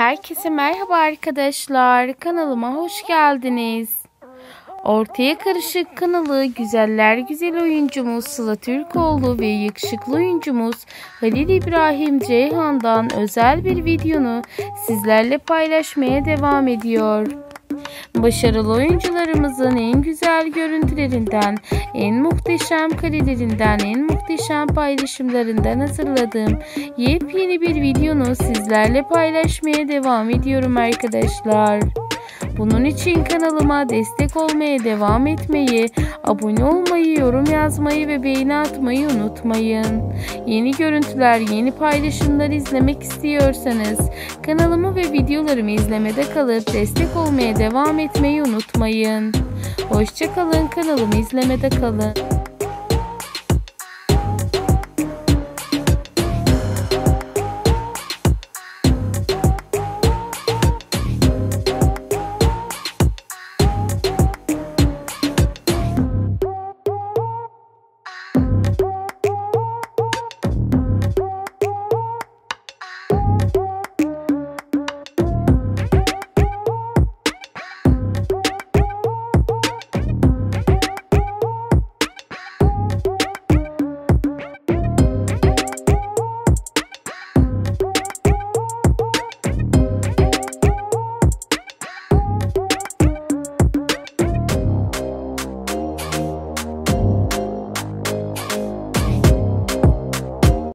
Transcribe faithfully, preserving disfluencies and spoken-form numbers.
Herkese merhaba arkadaşlar. Kanalıma hoş geldiniz. Ortaya Karışık kanalı güzeller güzel oyuncumuz Sıla Türkoğlu ve yakışıklı oyuncumuz Halil İbrahim Ceyhan'dan özel bir videonu sizlerle paylaşmaya devam ediyor. Başarılı oyuncularımızın en güzel görüntülerinden, en muhteşem karelerinden, en muhteşem paylaşımlarından hazırladığım yepyeni bir videonu sizlerle paylaşmaya devam ediyorum arkadaşlar. Bunun için kanalıma destek olmaya devam etmeyi, abone olmayı, yorum yazmayı ve beğeni atmayı unutmayın. Yeni görüntüler, yeni paylaşımlar izlemek istiyorsanız kanalımı ve videolarımı izlemede kalıp destek olmaya devam etmeyi unutmayın. Hoşça kalın, kanalımı izlemede kalın.